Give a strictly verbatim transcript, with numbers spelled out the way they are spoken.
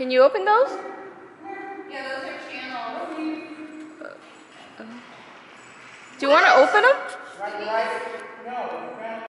Can you open those? Yeah, those are channels. Do you want to open them? Right, right.